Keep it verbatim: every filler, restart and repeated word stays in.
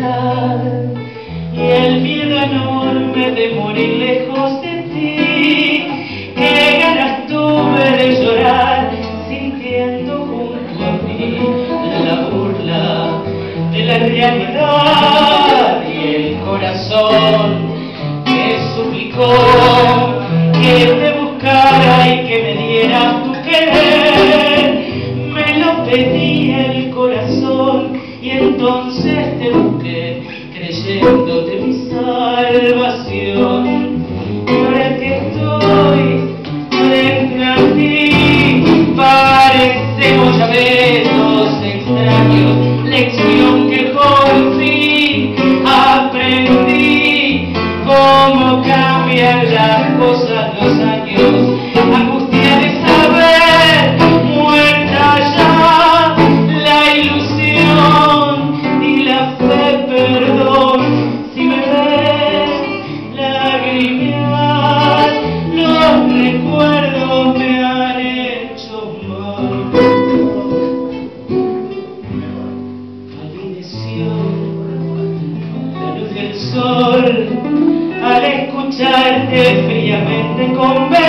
soledad y el miedo enorme de morir lejos de ti. Qué ganas tuve de llorar sintiendo junto a mí la burla de la realidad, y el corazón me suplicó que te buscara y que me dieras tu querer. Me lo pedí el corazón y entonces te busqué, creyéndote mi salvación. Y ahora que estoy frente a ti, parecemos llaveros extraños, lección que por fin aprendí. Cómo cambian las cosas los años, angustia de saber muerta ya la ilusión y la fe, perdón si me ves lagrimear, los recuerdos me han hecho mal. Palideció la luz del sol al escucharte fríamente conversar.